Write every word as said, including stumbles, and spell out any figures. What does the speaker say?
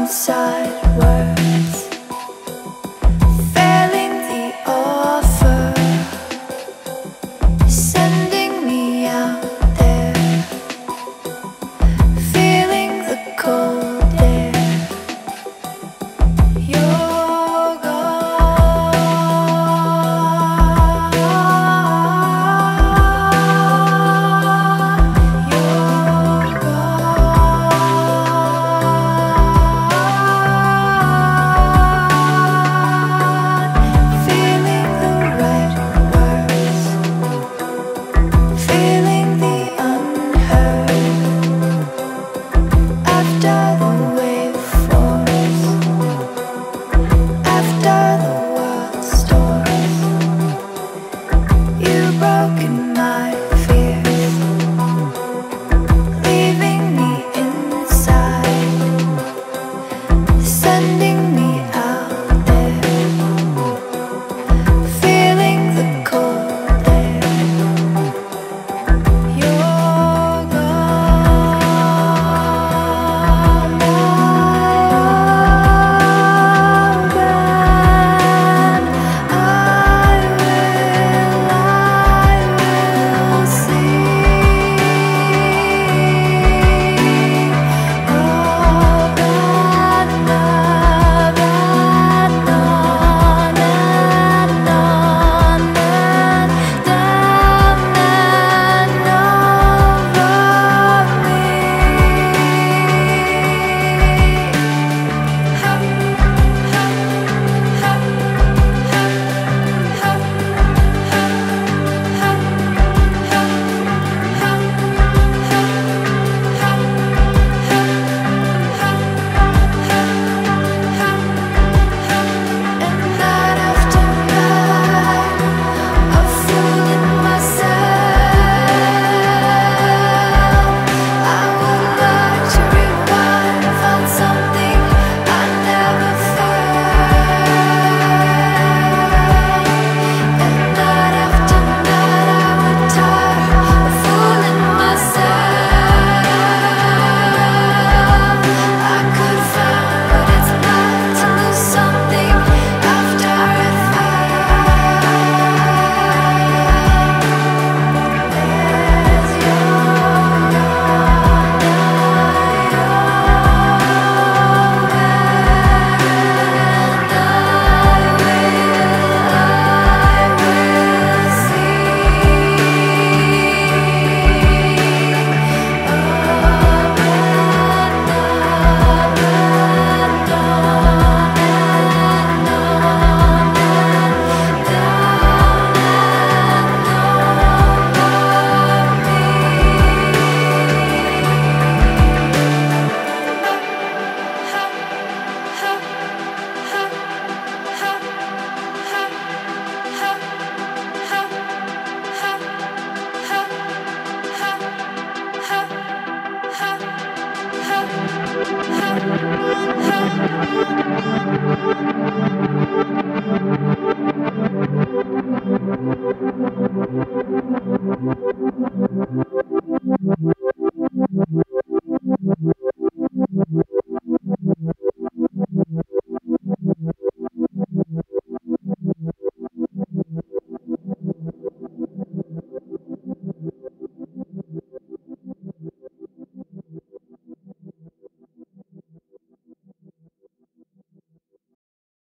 inside words, failing the offer, sending me out there, feeling the cold air. You're gone, you're gone, feeling the right words, feeling the unheard. After the waveforms, after the world storms, you've broken my fears, leaving me inside, sending me out there, feeling the cold air. You're gone now, then I will, I will see all that love and on and on and down and over me. And night after night, I'm fooling myself. I would like to rewind, find something I never felt. And night after night, I would tire of fooling myself. I could find what it's like to lose something after it fell. As you're gone, I will see.